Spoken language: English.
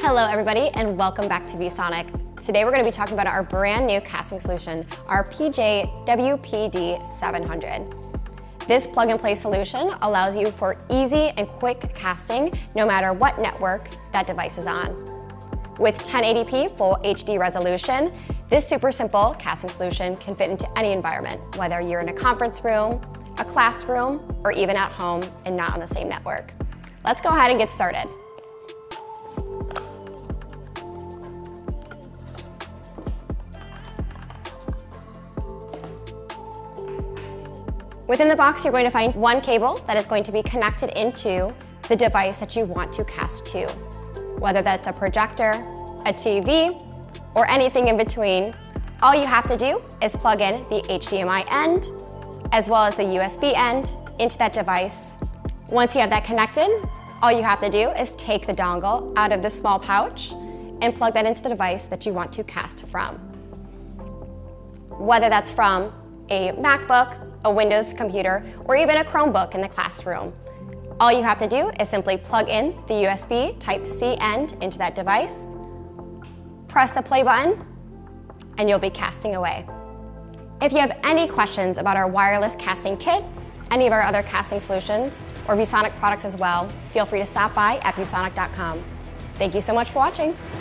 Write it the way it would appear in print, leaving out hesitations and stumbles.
Hello everybody and welcome back to VSonic. Today we're going to be talking about our brand new casting solution, our PJ-WPD-700. This plug-and-play solution allows you for easy and quick casting no matter what network that device is on. With 1080p full HD resolution, this super simple casting solution can fit into any environment, whether you're in a conference room, a classroom, or even at home and not on the same network. Let's go ahead and get started. Within the box, you're going to find one cable that is going to be connected into the device that you want to cast to. Whether that's a projector, a TV, or anything in between, all you have to do is plug in the HDMI end, as well as the USB end into that device. Once you have that connected, all you have to do is take the dongle out of the small pouch and plug that into the device that you want to cast from. Whether that's from a MacBook, a Windows computer, or even a Chromebook in the classroom. All you have to do is simply plug in the USB Type-C end into that device, press the play button, and you'll be casting away. If you have any questions about our wireless casting kit, any of our other casting solutions, or VSonic products as well, feel free to stop by at vsonic.com. Thank you so much for watching.